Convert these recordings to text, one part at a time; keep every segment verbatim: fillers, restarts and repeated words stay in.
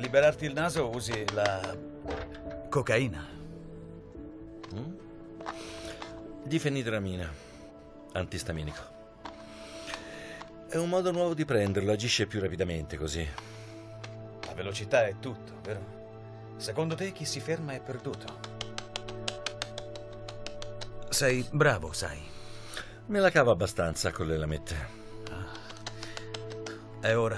liberarti il naso usi la cocaina. Mm? Difenidramina, antistaminico. È un modo nuovo di prenderlo, agisce più rapidamente così. La velocità è tutto, vero? Secondo te chi si ferma è perduto? Sei bravo, sai. Me la cavo abbastanza con le lamette. E ora?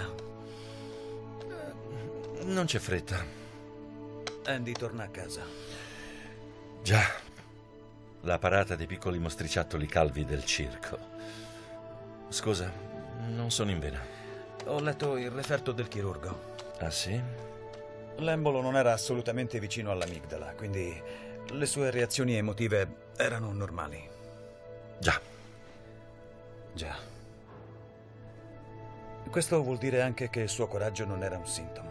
Non c'è fretta. Andy torna a casa. Già. La parata dei piccoli mostriciattoli calvi del circo. Scusa, non sono in vena. Ho letto il referto del chirurgo. Ah, sì? L'embolo non era assolutamente vicino all'amigdala, quindi le sue reazioni emotive erano normali. Già. Già. Questo vuol dire anche che il suo coraggio non era un sintomo.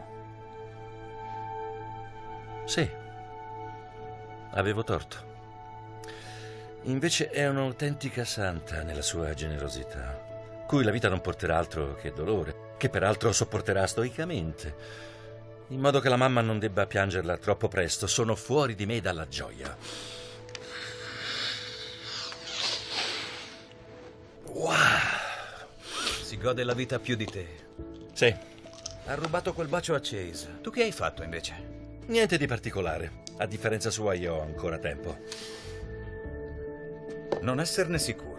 Sì. Avevo torto. Invece è un'autentica santa nella sua generosità, cui la vita non porterà altro che dolore, che peraltro sopporterà stoicamente, in modo che la mamma non debba piangerla troppo presto. Sono fuori di me dalla gioia. Wow! Si gode la vita più di te. Sì. Ha rubato quel bacio a Chase. Tu che hai fatto invece? Niente di particolare. A differenza sua io ho ancora tempo. Non esserne sicuro.